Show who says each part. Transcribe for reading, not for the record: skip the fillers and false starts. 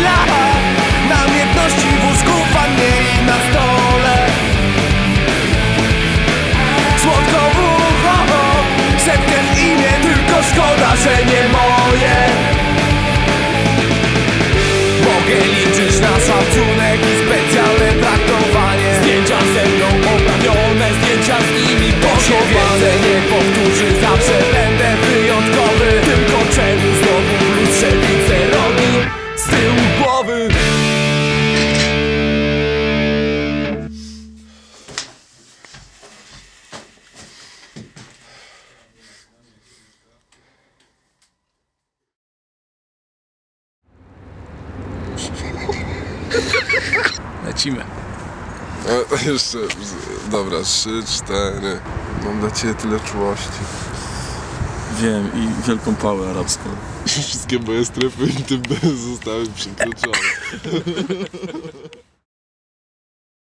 Speaker 1: lat, namiętności wózków, a mniej na stole. Słodko w ucho, szepkę w imię, tylko szkoda, że nie moje. Mogę liczyć na szacunek i specjalne traktowanie. Zdjęcia ze mną oprawione, zdjęcia z nimi poszowane. Nie powtórzy, zawsze będę wyjątkowy. Tylko czemu znowu w lustrze widzę rogi z tyłu głowy?
Speaker 2: Lecimy.
Speaker 3: Jeszcze, dobra, 3, 4. Mam dla ciebie tyle czułości.
Speaker 2: Wiem, i wielką pałę arabską.
Speaker 3: Wszystkie moje strefy intymne zostały przekroczone.